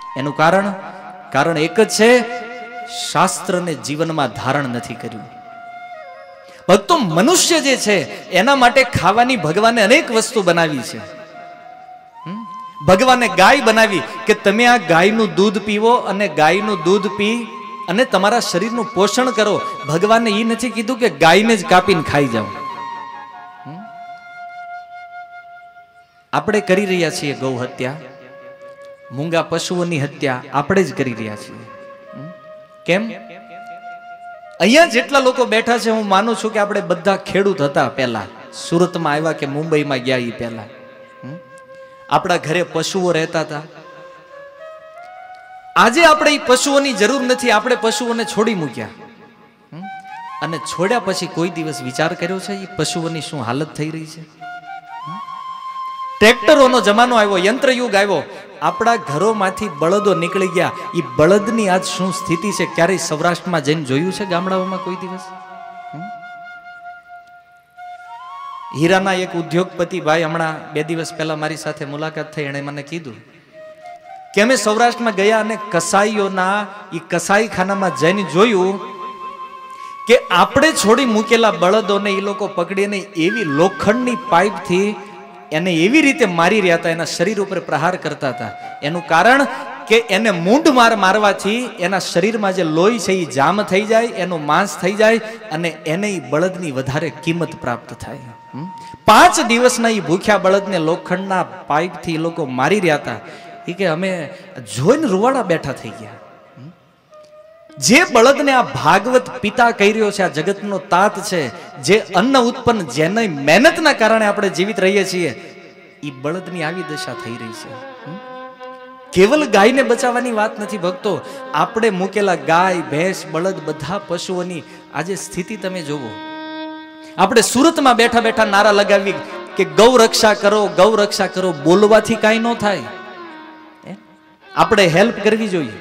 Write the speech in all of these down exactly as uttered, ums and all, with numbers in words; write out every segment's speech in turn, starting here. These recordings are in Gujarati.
એનું કારણ કારણ એક જ છે, શાસ્ત્રને જીવનમાં ધારણ નથી કર્યું. ભક્તો, મનુષ્ય જે છે એના માટે ખાવાની ભગવાને અનેક વસ્તુ બનાવી છે. ભગવાને ગાય બનાવી કે તમે આ ગાયનું દૂધ પીવો અને ગાયનું દૂધ પી અને તમારા શરીરનું પોષણ કરો. ભગવાને એ નથી કીધું કે ગાયને જ કાપીને ખાઈ જાઓ. આપણે કરી રહ્યા છીએ ગૌ હત્યા, મૂંગા પશુઓની હત્યા આપણે જ કરી રહ્યા છીએ. કેમ? અહીંયા જેટલા લોકો બેઠા છે, હું માનું છું કે આપણે બધા ખેડૂત હતા પહેલા. સુરતમાં આવ્યા કે મુંબઈમાં ગયા એ પહેલા આપણા ઘરે પશુઓ રહેતા હતા. આજે આપણે એ પશુઓની જરૂર નથી, આપણે પશુઓને છોડી મૂક્યા. અને છોડ્યા પછી કોઈ દિવસ વિચાર કર્યો છે એ પશુઓની શું હાલત થઈ રહી છે? ટ્રેક્ટરોનો જમાનો આવ્યો, યંત્રયુગ આવ્યો, આપણા ઘરોમાંથી બળદો નીકળી ગયા. એ બળદની આજ શું સ્થિતિ છે? ક્યારેય સૌરાષ્ટ્રમાં જઈને જોયું છે? ગામડાઓમાં કોઈ દિવસ? હીરાના એક ઉદ્યોગપતિ ભાઈ હમણાં બે દિવસ પહેલા મારી સાથે મુલાકાત થઈ, એણે મને કીધું કે અમે સૌરાષ્ટ્રમાં ગયા અને કસાઈઓના એ કસાઈખાનામાં જઈને જોયું કે આપણે છોડી મૂકેલા બળદોને એ લોકો પકડીને એવી લોખંડની પાઇપથી એને એવી રીતે મારી રહ્યા હતા, એના શરીર ઉપર પ્રહાર કરતા હતા. એનું કારણ કે એને મૂંઢ માર મારવાથી એના શરીરમાં જે લોહી છે એ જામ થઈ જાય, એનું માંસ થઈ જાય અને એને એ બળદની વધારે કિંમત પ્રાપ્ત થાય. પાંચ દિવસના એ ભૂખ્યા બળદને લોખંડના પાઇપથી એ લોકો મારી રહ્યા હતા. એ કે અમે જોઈને રૂવાડા બેઠા થઈ ગયા. જે બળદને આ ભાગવત પિતા કહી રહ્યો છે, આ જગતનો તાત છે, જે અન્ન ઉત્પન્ન, જેની મહેનતના કારણે આપણે જીવિત રહીએ છીએ, એ બળદની આવી દશા થઈ રહી છે. કેવલ ગાયને બચાવવાની વાત નથી ભક્તો, આપણે મૂકેલા ગાય, ભેંસ, બળદ, બધા પશુઓની આજે સ્થિતિ તમે જોવો. આપણે સુરતમાં બેઠા બેઠા નારા લગાવી કે ગૌ રક્ષા કરો, ગૌ રક્ષા કરો. બોલવાથી કાંઈ ન થાય, આપણે હેલ્પ કરવી જોઈએ.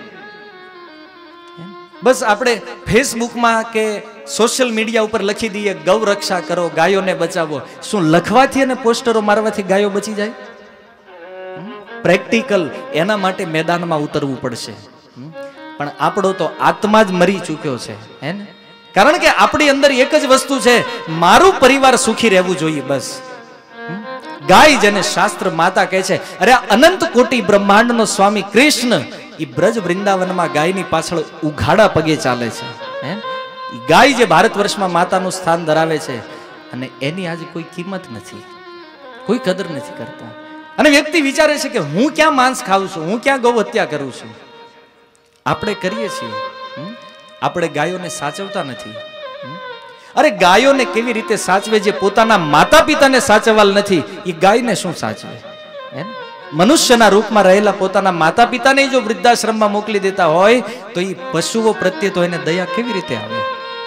બસ આપણે ફેસબુકમાં કે સોશિયલ મીડિયા ઉપર લખી દઈએ ગૌ રક્ષા કરો, ગાયોને બચાવો. શું લખવાથી અને પોસ્ટરો મારવાથી ગાયો બચી જાય? પ્રેક્ટિકલ એના માટે મેદાનમાં ઉતરવું પડશે. પણ આપણો તો આત્મા જ મરી ચૂક્યો છે, હે ને? કારણ કે આપણી અંદર એક જ વસ્તુ છે, મારું પરિવાર સુખી રહેવું જોઈએ. બસ ગાય જેને શાસ્ત્ર માતા કહે છે, અરે અનંત કોટી બ્રહ્માંડનો સ્વામી કૃષ્ણ એ બ્રજ વૃંદાવનમાં ગાયની પાછળ ઉઘાડા પગે ચાલે છે. હે, ગાય જે ભારત વર્ષમાં માતાનું સ્થાન ધરાવે છે અને એની આજે કોઈ કિંમત નથી, કોઈ કદર નથી કરતા. અને વ્યક્તિ વિચારે છે કે હું ક્યાં માંસ ખાઉં છું, હું ક્યાં ગૌ હત્યા કરું છું. આપણે કરીએ છીએ, આપણે ગાયોને સાચવતા નથી. અરે ગાયોને કેવી રીતે સાચવે? જે પોતાના માતા પિતાને સાચવવાલ નથી, એ ગાયને શું સાચવે? મનુષ્યના રૂપમાં રહેલા પોતાના માતા પિતાને જો વૃદ્ધાશ્રમમાં મોકલી દેતા હોય તો એ પશુઓ પ્રત્યે તો એને દયા કેવી રીતે આવે?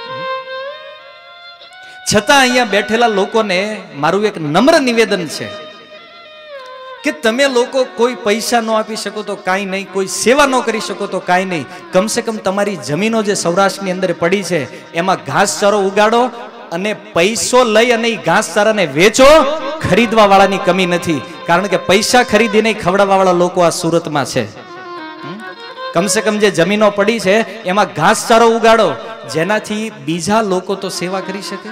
છતાં અહીંયા બેઠેલા લોકોને મારું એક નમ્ર નિવેદન છે કે તમે લોકો કોઈ પૈસા ન આપી શકો તો કાંઈ નહીં, કોઈ સેવા ન કરી શકો તો કાંઈ નહીં, કમસે કમ તમારી જમીનો જે સૌરાષ્ટ્રની અંદર પડી છે એમાં ઘાસચારો ઉગાડો અને પૈસો લઈ અને એ ઘાસચારાને વેચો. ખરીદવા વાળાની કમી નથી, કારણ કે પૈસા ખરીદીને ખવડાવવા વાળા લોકો આ સુરતમાં છે. કમસે કમ જે જમીનો પડી છે એમાં ઘાસચારો ઉગાડો, જેનાથી બીજા લોકો તો સેવા કરી શકે.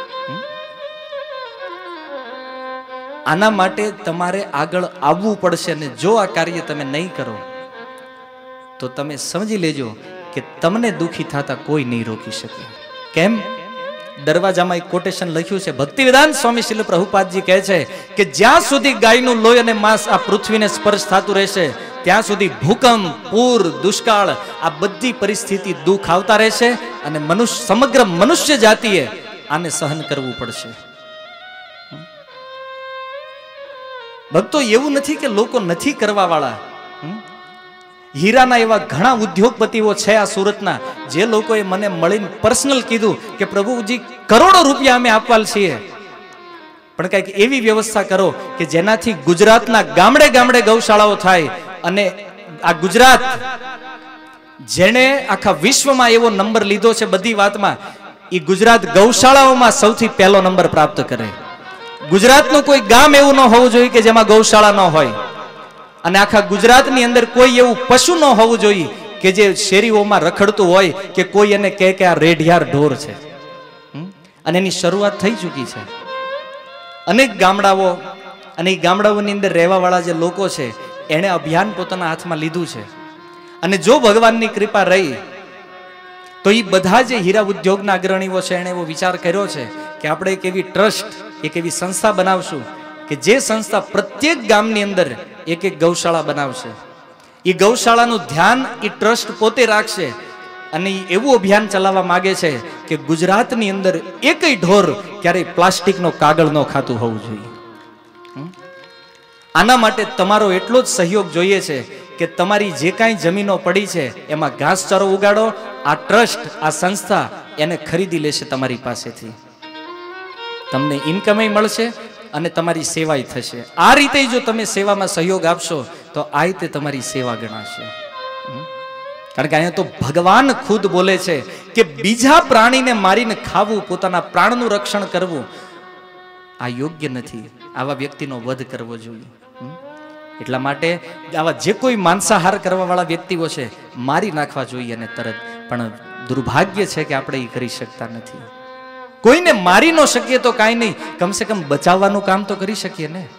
આના માટે તમારે આગળ આવવું પડશે, અને જો આ કાર્ય તમે નહીં કરો તો તમે સમજી લેજો કે તમને દુખી થતા કોઈ નહીં રોકી શકે. કેમ? દરવાજામાં એક કોટેશન લખ્યું છે, ભક્તિવેદાંત સ્વામી શીલ પ્રભુપાદજી કહે છે કે જ્યાં સુધી ગાયનું લોહી અને માંસ આ પૃથ્વીને સ્પર્શ થતું રહેશે ત્યાં સુધી ભૂકંપ, પૂર, દુષ્કાળ આ બધી પરિસ્થિતિ દુઃખ આવતા રહેશે અને મનુષ્ય સમગ્ર મનુષ્ય જાતિએ આને સહન કરવું પડશે. ભક્તો, એવું નથી કે લોકો નથી કરવા વાળા. હીરાના એવા ઘણા ઉદ્યોગપતિઓ છે આ સુરતના, જે લોકોએ મને મળીને પર્સનલ કીધું કે પ્રભુજી કરોડો રૂપિયા અમે આપવાલ છીએ, પણ કંઈક એવી વ્યવસ્થા કરો કે જેનાથી ગુજરાતના ગામડે ગામડે ગૌશાળાઓ થાય. અને આ ગુજરાત જેને આખા વિશ્વમાં એવો નંબર લીધો છે બધી વાતમાં, એ ગુજરાત ગૌશાળાઓમાં સૌથી પહેલો નંબર પ્રાપ્ત કરે. ગુજરાતનું કોઈ ગામ એવું ન હોવું જોઈએ કે જેમાં ગૌશાળા ન હોય. અને આખા ગુજરાતની અંદર કોઈ એવું પશુ ન હોવું જોઈએ કે જે શેરીઓમાં રખડતું હોય કે કોઈ એને કહે કે આ રેઢિયાર ઢોર છે. અને એની શરૂઆત થઈ ચૂકી છે. અનેક ગામડાઓ અને એ ગામડાઓની અંદર રહેવા વાળા જે લોકો છે એને અભિયાન પોતાના હાથમાં લીધું છે. અને જો ભગવાનની કૃપા રહી તો એ બધા જે હીરા ઉદ્યોગના અગ્રણીઓ છે એને એવો વિચાર કર્યો છે કે આપણે એક એવી ટ્રસ્ટ, એક એવી સંસ્થા બનાવશું કે જે સંસ્થા પ્રત્યેક ગામની અંદર એક એક ગૌશાળા બનાવશે. એ ગૌશાળાનું ધ્યાન એ ટ્રસ્ટ પોતે રાખશે અને એવું અભિયાન ચલાવવા માંગે છે કે ગુજરાતની અંદર એકય ઢોર ક્યારેય પ્લાસ્ટિકનો કાગળ ન ખાતું હોવું જોઈએ. આના માટે તમારો એટલો જ સહયોગ જોઈએ છે કે તમારી જે કાંઈ જમીનો પડી છે એમાં ઘાસચારો ઉગાડો. આ ટ્રસ્ટ, આ સંસ્થા એને ખરીદી લેશે તમારી પાસેથી. તમને ઇન્કમ મળશે અને તમારી સેવાય થશે. આ રીતે જો તમે સેવામાં સહયોગ આપશો તો આ રીતે તમારી સેવા ગણાશે. કારણ કે અહીંયા તો ભગવાન ખુદ બોલે છે કે બીજા પ્રાણીને મારીને ખાવું, પોતાના પ્રાણનું રક્ષણ કરવું આ યોગ્ય નથી. આવા વ્યક્તિનો વધ કરવો જોઈએ. એટલા માટે આવા જે કોઈ માંસાહાર કરવા વાળા વ્યક્તિઓ છે મારી નાખવા જોઈએ અને તરત. પણ દુર્ભાગ્ય છે કે આપણે એ કરી શકતા નથી. કોઈને મારી ન શકીએ તો કાંઈ નહીં, કમસે કમ બચાવવાનું કામ તો કરી શકીએ ને.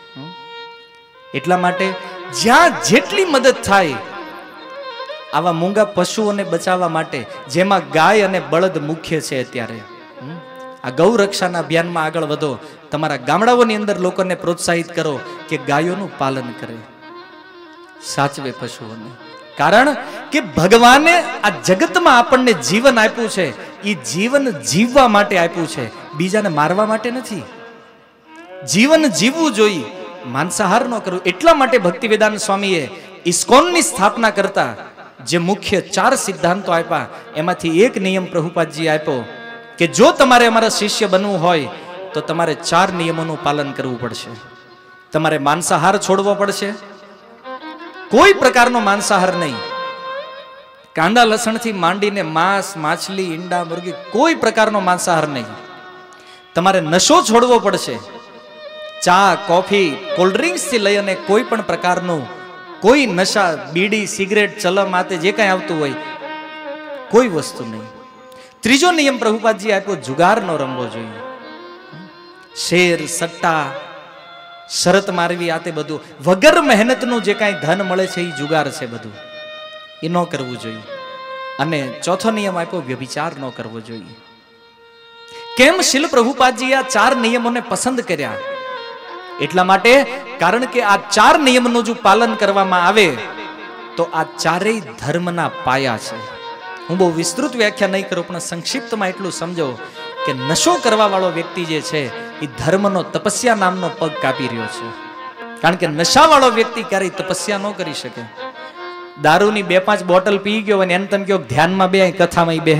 એટલા માટે જ્યાં જેટલી મદદ થાય આવા મૂંગા પશુઓને બચાવવા માટે, જેમાં ગાય અને બળદ મુખ્ય છે અત્યારે, આ ગૌ રક્ષાના અભિયાનમાં આગળ વધો. તમારા ગામડાઓની અંદર લોકોને પ્રોત્સાહિત કરો કે ગાયોનું પાલન કરે, સાચવે પશુઓને. કારણ કે ભગવાને આ જગતમાં આપણને જીવન આપ્યું છે, એ જીવન જીવવા માટે આપ્યું છે, બીજાને મારવા માટે નથી. જીવન જીવવું જોઈએ, માંસાહાર ન કરવું. એટલા માટે ભક્તિવેદાંત સ્વામીએ ઇસ્કોનની સ્થાપના કરતા જે મુખ્ય ચાર સિદ્ધાંતો આપ્યા એમાંથી એક નિયમ પ્રભુપાદજી આપ્યો કે જો તમારે અમારા શિષ્ય બનવું હોય તો તમારે ચાર નિયમોનું પાલન કરવું પડશે. તમારે માંસાહાર છોડવો પડશે, કોઈ પ્રકારનો માંસાહાર નહીં. કાંદા લસણથી માંડીને માંસ, માછલી, ઈંડા, મુર્ગી કોઈ પ્રકારનો માંસાહાર નહીં. તમારે નશો છોડવો પડશે. ચા, કોફી, કોલ્ડ ડ્રિંક્સ થી લઈ અને કોઈ પણ પ્રકારનું કોઈ નશા, બીડી, સિગરેટ, ચલમ આતે જે કાંઈ આવતું હોય કોઈ વસ્તુ નહીં. ત્રીજો નિયમ પ્રભુપાદજી આપ્યો, જુગાર ન રમવો જોઈએ. શેર, સટ્ટા, શરત મારવી આતે બધું વગર મહેનતનું જે કાંઈ ધન મળે છે એ જુગાર છે, બધું એ ન કરવું જોઈએ. અને ચોથો નિયમ આપ્યો, વ્યભિચાર ન કરવો જોઈએ. કેમ શીલ પ્રભુપાદજી આ ચાર નિયમોને પસંદ કર્યા? એટલા માટે કારણ કે આ ચાર નિયમનું જો પાલન કરવામાં આવે તો આ ચારેય ધર્મના પાયા છે. હું બહુ વિસ્તૃત વ્યાખ્યા નહીં કરું, પણ સંક્ષિપ્તમાં એટલું સમજો કે નશો કરવા વાળો વ્યક્તિ જે છે એ ધર્મનો તપસ્યા નામનો પગ કાપી રહ્યો છે. કારણ કે નશાવાળો વ્યક્તિ ક્યારેય તપસ્યા ન કરી શકે. દારૂની બે પાંચ બોટલ પી ગયો અને એને તમે કહો ધ્યાનમાં બે કથામાં બે.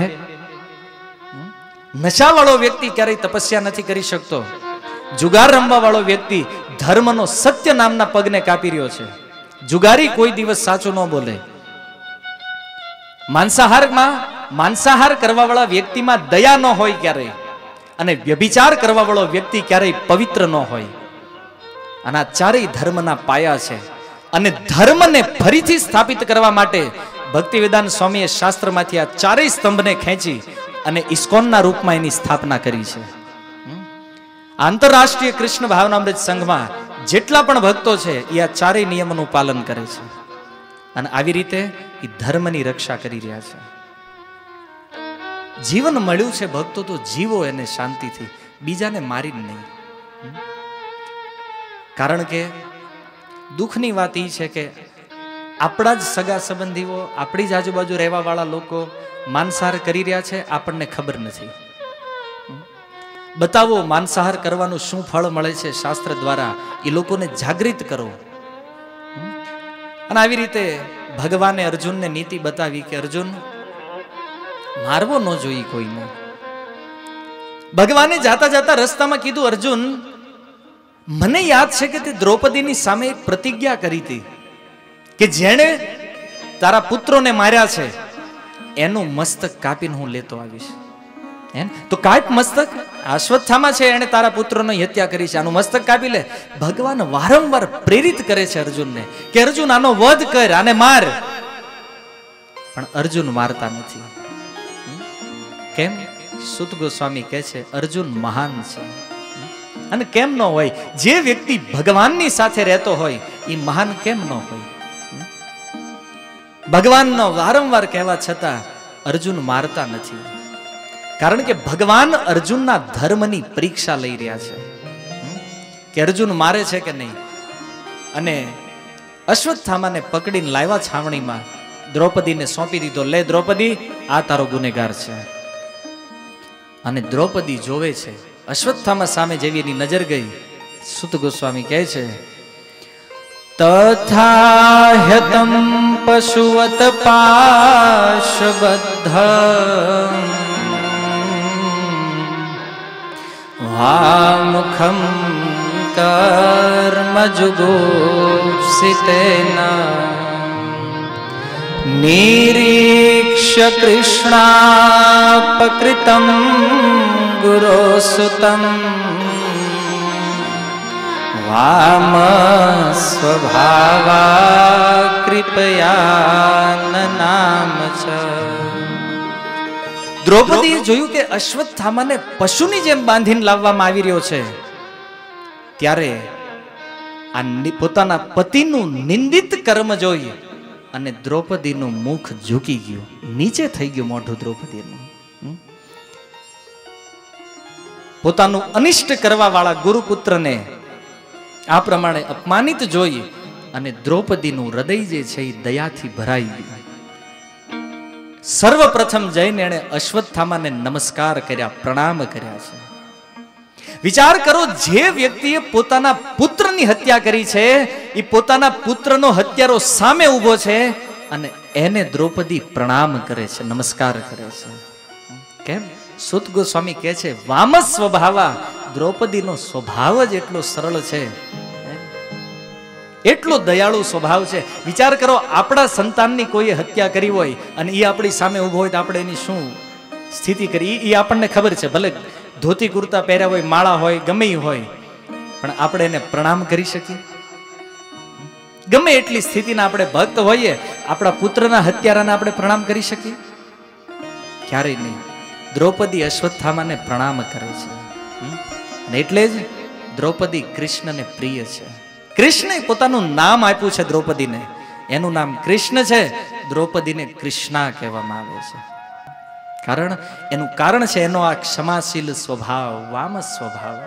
નશાવાળો વ્યક્તિ ક્યારેય તપસ્યા નથી કરી શકતો. જુગાર રમવા વાળો વ્યક્તિ ધર્મનો સત્ય નામના પગને કાપી રહ્યો છે. જુગારી કોઈ દિવસ સાચું ન બોલે. માંસાહારમાં માંસાહાર કરવા વાળા વ્યક્તિમાં દયા ન હોય ક્યારેય, અને વ્યભિચાર કરવા વાળો વ્યક્તિ ક્યારેય પવિત્ર ન હોય. અને આ ચારેય ધર્મના પાયા છે. અને ધર્મને ફરીથી સ્થાપિત કરવા માટે ભક્તિવેદાંત સ્વામીએ શાસ્ત્રમાંથી આ ચારેય સ્તંભને ખેંચી અને ઇસ્કોનના રૂપમાં એની સ્થાપના કરી છે. આંતરરાષ્ટ્રીય કૃષ્ણ ભાવનામૃત સંઘમાં જેટલા પણ ભક્તો છે એ આ ચારેય નિયમોનું પાલન કરે છે. અને આવી રીતે એ ધર્મની રક્ષા કરી રહ્યા છે. જીવન મળ્યું છે ભક્તો તો જીવો એને શાંતિથી, બીજાને મારીને નહીં. કારણ કે દુઃખની વાત એ છે કે આપણા જ સગા સંબંધીઓ, આપણી જ આજુબાજુ રહેવા વાળા લોકો માંસાહાર કરી રહ્યા છે, આપણને ખબર નથી. બતાવો માંસાહાર કરવાનું શું ફળ મળે છે શાસ્ત્ર દ્વારા, એ લોકોને જાગૃત કરો. અને આવી રીતે ભગવાને અર્જુનને નીતિ બતાવી કે અર્જુન, મારવો ન જોઈએ કોઈને. ભગવાને જાતા જાતા રસ્તામાં કીધું, અર્જુન મને યાદ છે કે તે દ્રૌપદીની સામે એક પ્રતિજ્ઞા કરી હતી કે જેણે તારા પુત્રોને માર્યા છે એનું મસ્તક કાપીને હું લેતો આવીશ. હે તો કાપ મસ્તક. અશ્વત્થામા છે એને તારા પુત્રનો હત્યા કરી છે, આનું મસ્તક કાપી લે. ભગવાન વારંવાર પ્રેરિત કરે છે અર્જુનને કે અર્જુન આનો વધ કર, આને માર. પણ અર્જુન મારતા નથી. કેમ? સુત ગોસ્વામી કહે છે અર્જુન મહાન છે. અને કેમ ન હોય? જે વ્યક્તિ ભગવાનની સાથે રહેતો હોય એ મહાન કેમ ન હોય? ભગવાનનો વારંવાર કહેવા છતાં અર્જુન મારતા નથી. કારણ કે ભગવાન અર્જુનના ધર્મની પરીક્ષા લઈ રહ્યા છે કે અર્જુન મારે છે કે નહીં. અને અશ્વત્થામાને પકડીને લાવ્યા છાવણીમાં, દ્રૌપદીને સોંપી દીધો. લે દ્રૌપદી, આ તારો ગુનેગાર છે. અને દ્રૌપદી જોવે છે, અશ્વત્થામા સામે જેવી એની નજર ગઈ, સુત ગોસ્વામી કહે છે તથા હ્યતમ પશુવત પાશબદ્ધ વામુખમ કર્મજુગુપ્સિતેના નિરીક્ષ્ય કૃષ્ણાપકૃતમ ગુરોસુતમ વામ સ્વભાવા કૃપયા નામ ચ. દ્રૌપદીએ જોયું કે અશ્વત્થામાને પશુની જેમ બાંધીને લાવવામાં આવી રહ્યો છે. ત્યારે આ પોતાના પતિનું નિંદિત કર્મ જોઈ અને દ્રૌપદીનું મુખ ઝૂકી ગયું, નીચે થઈ ગયું મોઢું દ્રૌપદીનું. પોતાનું અનિષ્ટ કરવા વાળા ગુરુપુત્રને આ પ્રમાણે અપમાનિત જોઈ અને દ્રૌપદીનું હૃદય જે છે એ દયાથી ભરાઈ ગયું. સર્વપ્રથમ જઈને એણે અશ્વત્થામાને નમસ્કાર કર્યા, પ્રણામ કર્યા છે. વિચાર કરો, જે વ્યક્તિએ પોતાના પુત્રની હત્યા કરી છે એ પોતાના પુત્રનો હત્યારો સામે ઊભો છે અને એને દ્રૌપદી પ્રણામ કરે છે, નમસ્કાર કરે છે. કેમ? સુત ગોસ્વામી કહે છે વામ સ્વભાવા. દ્રૌપદીનો સ્વભાવ જ એટલો સરળ છે, એટલો દયાળુ સ્વભાવ છે. વિચાર કરો, આપણા સંતાનની કોઈએ હત્યા કરી હોય અને એ આપણી સામે ઊભો હોય તો આપણે એની શું સ્થિતિ કરી એ આપણને ખબર છે. ભલે ધોતી કુર્તા પહેર્યા હોય, માળા હોય, ગમે હોય, પણ આપણે એને પ્રણામ કરી શકીએ? ગમે એટલી સ્થિતિના આપણે ભક્ત હોઈએ, આપણા પુત્રના હત્યારાને આપણે પ્રણામ કરી શકીએ? ક્યારેય નહીં. દ્રૌપદી અશ્વત્થામાને પ્રણામ કરે છે. એટલે જ દ્રૌપદી કૃષ્ણને પ્રિય છે. કૃષ્ણે પોતાનું નામ આપ્યું છે દ્રૌપદીને, એનું નામ કૃષ્ણ છે. દ્રૌપદીને કૃષ્ણા કહેવામાં આવે છે. કારણ એનું કારણ છે એનો આ ક્ષમાશીલ સ્વભાવ, વામ સ્વભાવ.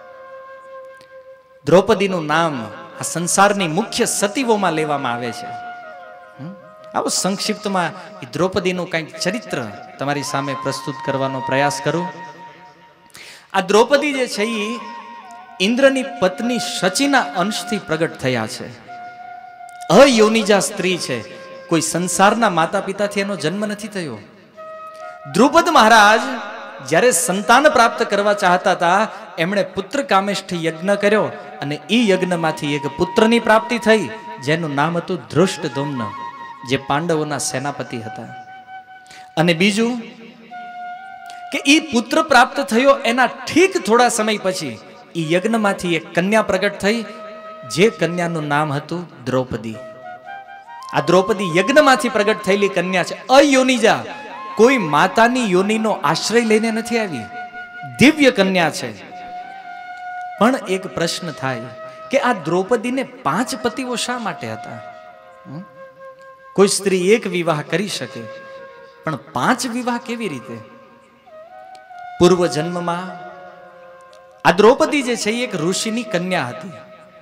દ્રૌપદીનું નામ આ સંસારની મુખ્ય સતીઓમાં લેવામાં આવે છે. આવો સંક્ષિપ્તમાં એ દ્રૌપદીનું કંઈક ચરિત્ર તમારી સામે પ્રસ્તુત કરવાનો પ્રયાસ કરું. આ દ્રૌપદી જે છે એ ઇન્દ્રની પત્ની શચીના અંશથી પ્રગટ થયા છે. અયોનિજા સ્ત્રી છે, કોઈ સંસારના માતા પિતાથી એનો જન્મ નથી થયો. દ્રુપદ મહારાજ જ્યારે સંતાન પ્રાપ્ત કરવા ચાહતા હતા, એમણે પુત્ર કામેષ્ઠી યજ્ઞ કર્યો અને એ યજ્ઞમાંથી એક પુત્રની પ્રાપ્તિ થઈ, જેનું નામ હતું ધૃષ્ટદ્યુમ્ન, જે પાંડવોના સેનાપતિ હતા. અને બીજું કે એ પુત્ર પ્રાપ્ત થયો એના ઠીક થોડા સમય પછી એ યજ્ઞમાંથી એક કન્યા પ્રગટ થઈ, જે કન્યાનું નામ હતું દ્રૌપદી. આ દ્રૌપદી યજ્ઞમાંથી પ્રગટ થયેલી કન્યા છે, અયોનિજા. કોઈ માતાની યોનિનો આશ્રય લઈને નથી આવી, દિવ્ય કન્યા છે. પણ એક પ્રશ્ન થાય કે આ દ્રૌપદીને પાંચ પતિઓ શા માટે હતા? કોઈ સ્ત્રી એક વિવાહ કરી શકે, પણ પાંચ વિવાહ કેવી રીતે? પૂર્વ જન્મમાં આ દ્રૌપદી જે છે એક ઋષિની કન્યા હતી.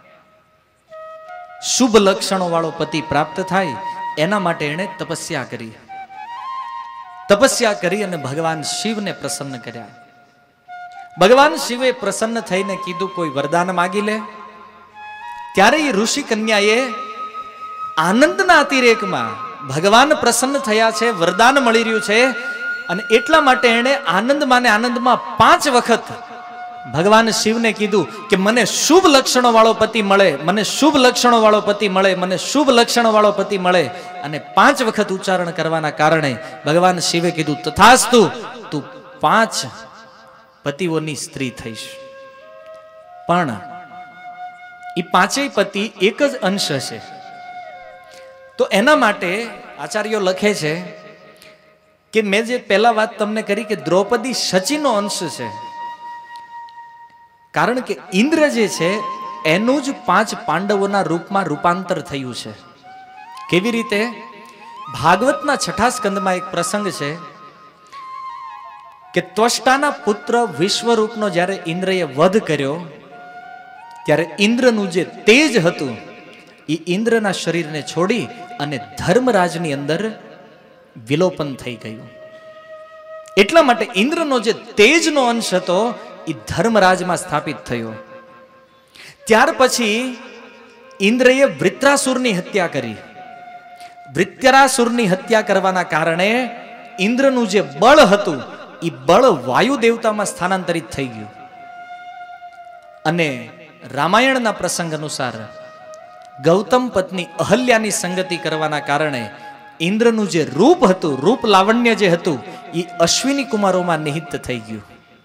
શુભ લક્ષણો વાળો પતિ પ્રાપ્ત થાય એના માટે એણે તપસ્યા કરી. તપસ્યા કરી અને ભગવાન શિવને પ્રસન્ન કર્યા. ભગવાન શિવે પ્રસન્ન થઈને કીધું કોઈ વરદાન માગી લે. ત્યારે એ ઋષિ કન્યાએ આનંદના અતિરેકમાં ભગવાન પ્રસન્ન થયા છે, વરદાન મળી રહ્યું છે, અને એટલા માટે એણે આનંદમાં ને આનંદમાં પાંચ વખત ભગવાન શિવને કીધું કે મને શુભ લક્ષણો વાળો પતિ મળે, મને શુભ લક્ષણો વાળો પતિ મળે, મને શુભ લક્ષણો વાળો પતિ મળે. અને પાંચ વખત ઉચ્ચારણ કરવાના કારણે ભગવાન શિવે કીધું તથાસ્તુ, તું પાંચ પતિઓની સ્ત્રી થઈશ. પણ એ પાંચેય પતિ એક જ અંશ છે. તો એના માટે આચાર્યો લખે છે કે મેં જે પહેલા વાત તમને કરી કે દ્રૌપદી શચીનો અંશ છે, કારણ કે ઇન્દ્ર જે છે એનું જ પાંચ પાંડવોના રૂપમાં રૂપાંતર થયું છે. કેવી રીતે? ભાગવતના છઠ્ઠા સ્કંદમાં એક પ્રસંગ છે કે ત્વષ્ટાના પુત્ર વિશ્વરૂપનો જ્યારે ઇન્દ્રએ વધ કર્યો ત્યારે ઇન્દ્રનું જે તેજ હતું એ ઇન્દ્રના શરીરને છોડી અને ધર્મરાજની અંદર વિલોપન થઈ ગયું. એટલા માટે ઇન્દ્રનો જે તેજનો અંશ હતો એ ધર્મરાજમાં સ્થાપિત થયો. ત્યાર પછી ઇન્દ્રએ વૃત્રાસુરની હત્યા કરી. વૃત્રાસુરની હત્યા કરવાના કારણે ઇન્દ્રનું જે બળ હતું એ બળ વાયુ દેવતામાં સ્થાનાંતરિત થઈ ગયું. અને રામાયણના પ્રસંગ અનુસાર ગૌતમ પત્ની અહલ્યાની સંગતિ કરવાના કારણે ઇન્દ્રનું જે રૂપ હતું, રૂપ લાવણ્ય જે હતું એ અશ્વિની કુમારોમાં નિહિત થઈ ગયું.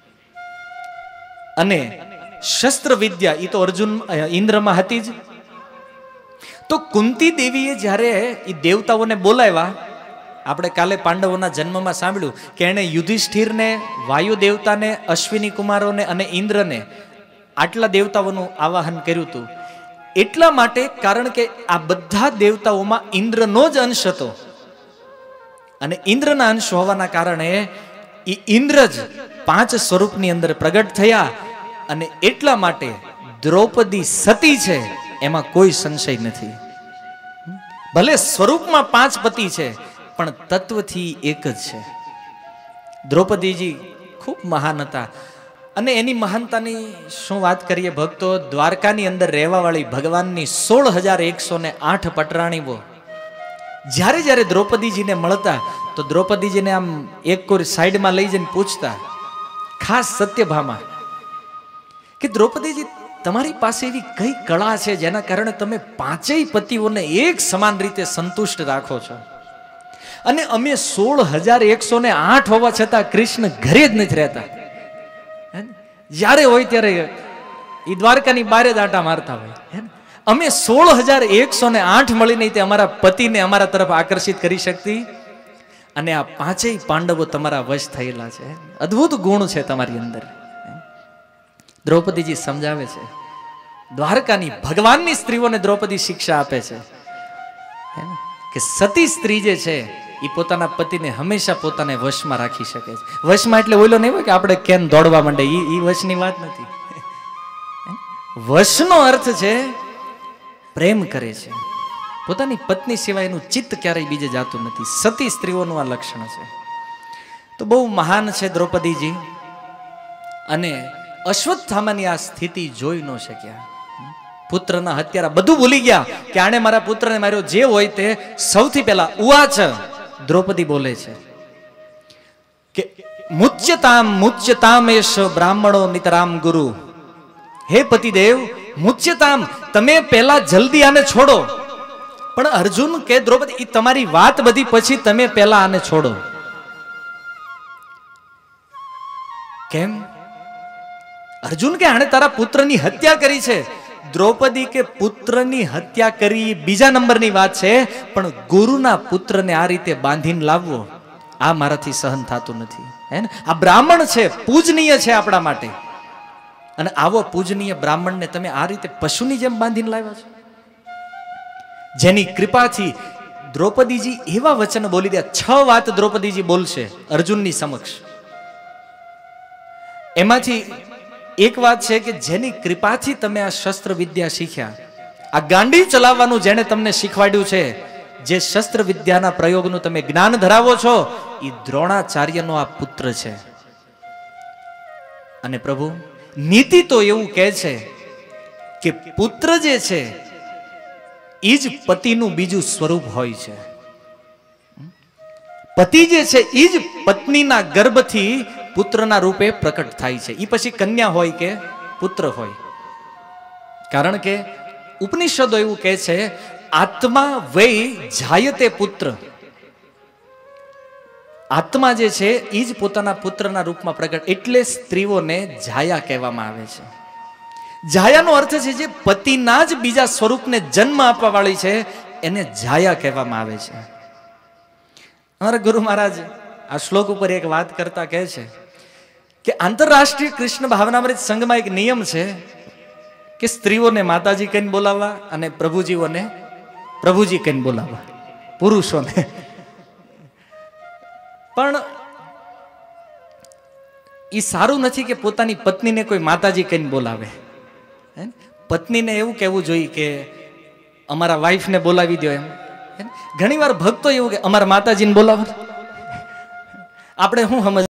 અને શસ્ત્ર વિદ્યા એ તો અર્જુન ઇન્દ્રમાં હતી જ. તો કુંતી દેવીએ જ્યારે એ દેવતાઓને બોલાવ્યા, આપણે કાલે પાંડવોના જન્મમાં સાંભળ્યું કે એણે યુધિષ્ઠિરને, વાયુ દેવતાને, અશ્વિની કુમારોને અને ઇન્દ્રને આટલા દેવતાઓનું આવાહન કર્યું હતું. એટલા માટે કારણ કે આ બધા દેવતાઓમાં ઇન્દ્રનો જ અંશ હતો અને ઇન્દ્રના અંશ હોવાના કારણે એ ઇન્દ્ર જ પાંચ સ્વરૂપની અંદર પ્રગટ થયા. અને એટલા માટે દ્રૌપદી સતી છે એમાં કોઈ સંશય નથી. ભલે સ્વરૂપમાં પાંચ પતિ છે પણ તત્વથી એક જ છે. દ્રૌપદીજી ખૂબ મહાન હતા અને એની મહાનતાની શું વાત કરીએ ભક્તો. દ્વારકાની અંદર રહેવા વાળી ભગવાનની સોળ હજાર એકસો ને આઠ પટરાણીઓ જ્યારે જ્યારે દ્રૌપદીજીને મળતા તો દ્રૌપદીજીને આમ એક કોઈ સાઈડમાં લઈ જઈને પૂછતા, ખાસ સત્યભામા, કે દ્રૌપદીજી તમારી પાસે એવી કઈ કળા છે જેના કારણે તમે પાંચેય પતિઓને એક સમાન રીતે સંતુષ્ટ રાખો છો? અને અમે સોળ હજાર એકસો ને આઠ હોવા છતાં કૃષ્ણ ઘરે જ નથી રહેતા. જ્યારે હોય ત્યારે એ દ્વારકાની બારે જ આટા મારતા હોય. અમે સોળ હજાર એકસો ને આઠ મળીને તે અમારા પતિને અમારા તરફ આકર્ષિત કરી શકતી. અને આ પાંચેય પાંડવો તમારા વશ થયેલા છે. અદ્ભુત ગુણ છે તમારી અંદર. દ્રૌપદીજી સમજાવે છે. દ્વારકાની ભગવાનની સ્ત્રીઓને દ્રૌપદી શિક્ષા આપે છે કે સતી સ્ત્રી જે છે એ પોતાના પતિને હંમેશા પોતાને વશમાં રાખી શકે છે. વશમાં એટલે ઓલો નહીં હોય કે આપણે કેમ દોડવા માંડે, એ વશની વાત નથી. વશનો અર્થ છે પ્રેમ કરે છે. પોતાની પત્ની સિવાય એનું ચિત્ત ક્યારેય બીજે જાતું નથી. સતી સ્ત્રીઓનું આ લક્ષણ છે. તો બહુ મહાન છે દ્રૌપદીજી. અને અશ્વત્થામાની આ સ્થિતિ જોઈ ન શક્યા. પુત્રના હત્યારા બધું ભૂલી ગયા કે આણે મારા પુત્રને માર્યો. જે હોય તે સૌથી પહેલા ઉવાચ દ્રૌપદી બોલે છે કે મુચ્યતામ મુચ્યતામ એશ બ્રાહ્મણો નિતરામ ગુરુ. હે પતિદેવ, મુચ્યતામ, તમે પહેલા જલ્દી આને છોડો. પણ અર્જુન કે દ્રૌપદી એ તમારી વાત બધી પછી તમે પહેલા આને છોડો. કેમ? અર્જુન કે આણે તારા પુત્રની હત્યા કરી છે. દ્રૌપદી કે પુત્રની હત્યા કરી બીજા નંબરની વાત છે, પણ ગુરુના પુત્રને આ રીતે બાંધીને લાવવો આ મારાથી સહન થતું નથી. હે ને? આ બ્રાહ્મણ છે, પૂજનીય છે આપણા માટે, અને આવો પૂજનીય બ્રાહ્મણને તમે આ રીતે પશુની જેમ બાંધીને લાવ્યા છો. જેની કૃપાથી દ્રૌપદીજી એવા વચન બોલી દે. છ વાત દ્રૌપદીજી બોલશે અર્જુનની સમક્ષ. એમાંથી એક વાત છે કે જેની કૃપાથી તમે આ શસ્ત્ર વિદ્યા શીખ્યા, આ ગાંડી ચલાવવાનું જેને તમને શીખવાડ્યું છે, જે શસ્ત્ર વિદ્યાના પ્રયોગનું તમે જ્ઞાન ધરાવો છો, એ દ્રોણાચાર્યનો આ પુત્ર છે. અને પ્રભુ નીતિ તો એવું કહે છે કે પુત્ર જે છે એ જ પતિનું બીજું સ્વરૂપ હોય છે. પતિ જે છે એ જ પત્નીના ગર્ભથી પુત્રના રૂપે પ્રકટ થાય છે. એ પછી કન્યા હોય કે પુત્ર હોય. કારણ કે ઉપનિષદો એવું કહે છે, આત્મા વૈ જાયતે પુત્ર. આત્મા જે છે એ જ પોતાના પુત્રના રૂપમાં પ્રગટ, એટલે સ્ત્રીઓને જાયા કહેવામાં આવે છે. જાયાનો અર્થ છે જે પતિના જ બીજા સ્વરૂપને જન્મ આપવા વાળી છે, એને જાયા કહેવામાં આવે છે. અમારા ગુરુ મહારાજ આ શ્લોક ઉપર એક વાત કરતા કહે છે કે આંતરરાષ્ટ્રીય કૃષ્ણ ભાવનામૃત સંઘમાં એક નિયમ છે કે સ્ત્રીઓને માતાજી કહીને બોલાવવા અને પ્રભુજીઓને પ્રભુજી કહીને બોલાવવા, પુરુષોને. પણ એ સારું નથી કે પોતાની પત્નીને કોઈ માતાજી કહીને બોલાવે. પત્નીને એવું કહેવું જોઈએ કે અમારા વાઈફને બોલાવી દો એમ. ઘણી વાર ભક્તો એવું કે અમારા માતાજીને બોલાવો. આપણે શું સમજ